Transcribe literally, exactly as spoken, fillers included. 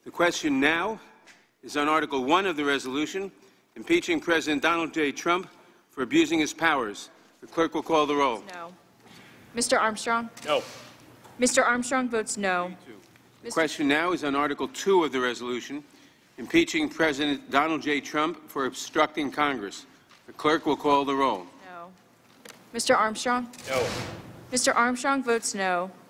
The question now is on Article one of the resolution, impeaching President Donald J. Trump for abusing his powers. The clerk will call the roll. No. Mister Armstrong? No. Mister Armstrong votes no. The question now is on Article two of the resolution, impeaching President Donald J. Trump for obstructing Congress. The clerk will call the roll. No. Mister Armstrong? No. Mister Armstrong votes no.